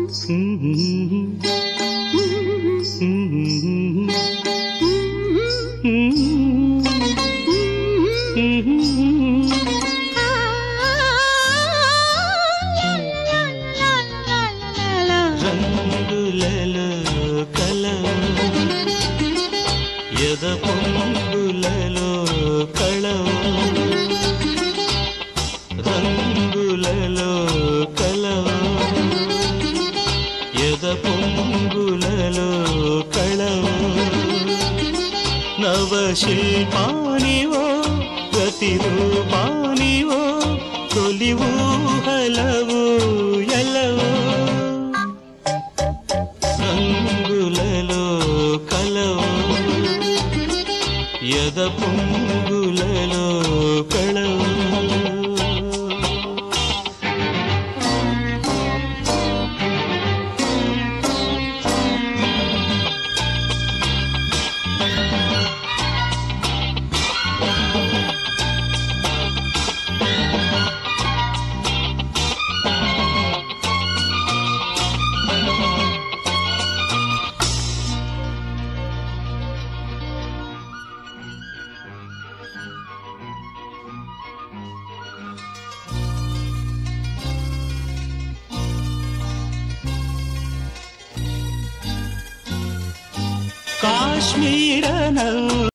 రంగులలో కలవు ఎద పొంగులలో కళవు రంగులలో కలవు ఎద పొంగులలో కళవు నవశిల్పానివో ప్రతిరూపానివో తొలివు హలవు ఎలవు రంగులలో కలవు ఎద పొంగులలో కళవు కాశ్మీర